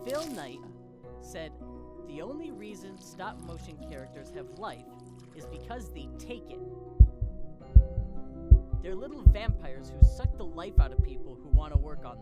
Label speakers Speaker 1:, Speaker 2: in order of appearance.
Speaker 1: Phil Knight said, "The only reason stop-motion characters have life is because they take it. They're little vampires who suck the life out of people who want to work on